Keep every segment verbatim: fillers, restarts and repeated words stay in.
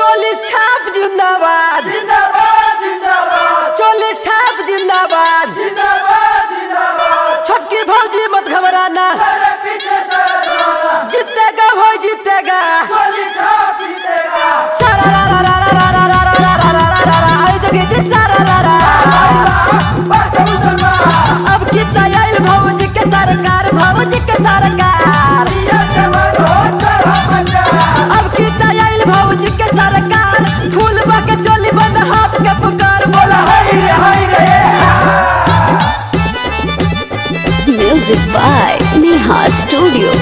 चोली छाप जिंदाबाद जिंदाबाद जिंदाबाद चोली छाप जिंदाबाद जिंदाबाद जिंदाबाद छोटकी भौजी मत घबराना सारे पीछे सारा जीतेगा भाई जीतेगा चोली छाप जीतेगा सारा रा रा रा रा रा रा रा रा रा रा रा रा आई जगह जी सारा रा रा अब कितना आइल भौजी के सरकार भौजी के सरकार अब कितना आइल भौजी के सरकार फूल के चोली बंद हाथ के पुकार बोला हाय रे हाय रे। Music by Neha Studio.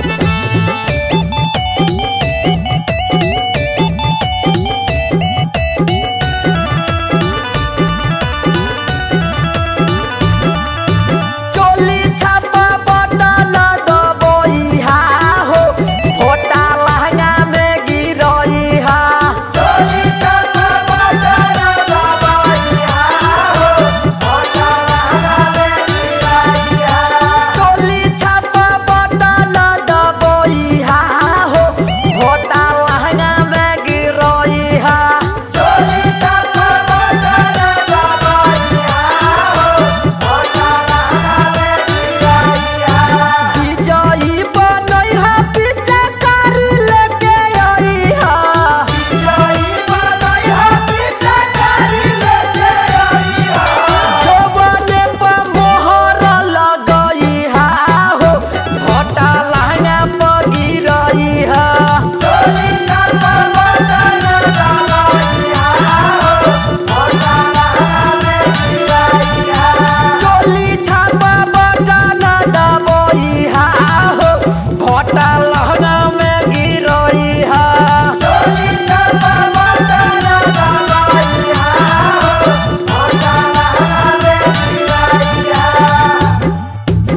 चोली छापा बटन दबोई हा हो होटा लहंगा में गिरोई हा चोली छापा बटन दबोई हा हो होटा लहंगा में गिरोई हा चोली छापा बटन दबोई हा हो होटा लहंगा में गिरोई हा चोली छापा बटन दबोई हा हो होटा लहंगा में गिरोई हा विजयी बनई हा पीछा कर लेके आई हा जय बनई हा पीछा करी लेके आई हा जोबने पर मोहर लगई हा हो होटा लहंगा पर गिरई हा चोली छापा बटन दबोई हा हो होटा लहंगा में गिरोई हा चोली छापा बटन दबोई हा हो होटा लहंगा में गिरई हा चोली छापा बटन दबोई हा हो होटा लहंगा में गिरोई हा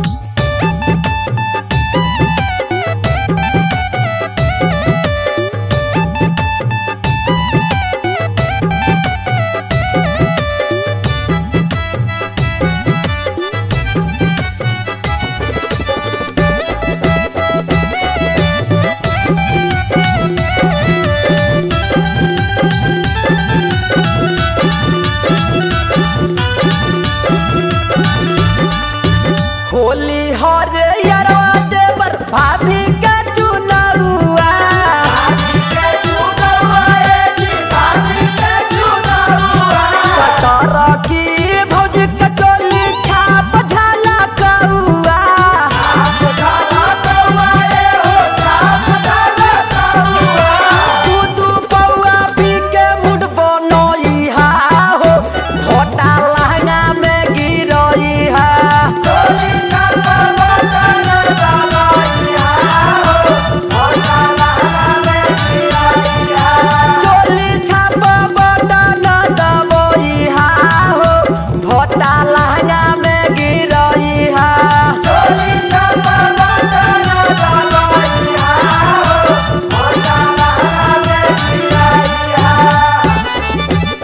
होली हरे यारवा देवर भाभी का चुनावा के चुनावा जी भाभी के चुनावा कतर की भौजी का चोली छाप झाला कौआ आप डाला कौवाए हो आप डाला कौवा तू तू पौआ पी के मुड बनई हा हो होटा लहंगा में गिरई हा चोली छापा बटन दबोई हा हो होटा लहंगा में गिरोई हा चोली छापा बटन दबोई हा हो होटा लहंगा में गिरई हा चोली छापा बटन दबोई हा हो होटा लहंगा में गिरोई हा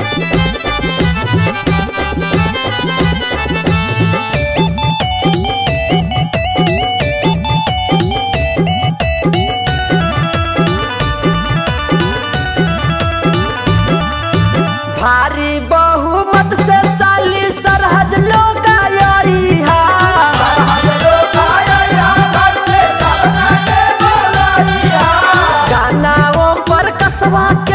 भारी बहुमत से साली सरहद लोग आई हा सरहद लोग आए हा घर से सपना के बोलाई हा गाना ओम पर कसवा के